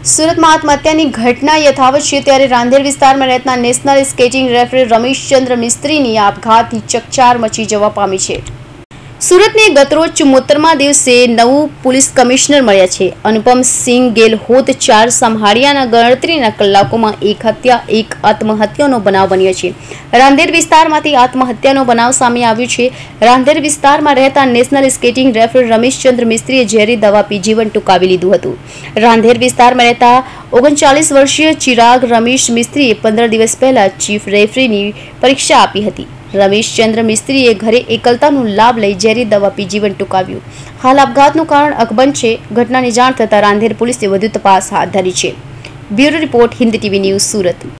સુરત में आत्महत्या की घटना यथावत है त्यारे रांदेर विस्तार में रहता नेशनल स्केटिंग रेफरी रमेशचंद्र मिस्त्री की आपघात चकचार मची जवा पामी है। सूरत ने गतरोज 74मा दिवसे नवू पुलिस कमिश्नर मळ्या छे। अनुपम सिंह गेलहोत 4 संभाळियाना गणतरीना कलाकोमां एक हत्या एक आत्महत्यानो बनाव बन्यो छे। रांदेर विस्तारमांथी आत्महत्यानो बनाव सामे आव्यो छे। रांदेर विस्तारमां રહેતા नेशनल स्केटिंग रेफरी रमेशचंद्र मिस्त्रीए झेरी दवा पी जीवन टूंकावी लीधुं हतुं। रांदेर विस्तारमां રહેતા 39 वर्षीय चिराग रमेश मिस्त्रीए 15 दिवस पहला चीफ रेफरीनी परीक्षा आपी हती। रमेशचंद्र मिस्त्रीए घरे एकलतानो लाभ लई झेरी दवा पी जीवन टूंकाव्युं। हाल अपघातनुं कारण अकबंध छे। घटनानी जाण थता रांदेर पोलीसे વધુ તપાસ હાથ ધરી છે। Bureau report Hindi TV news सूरत।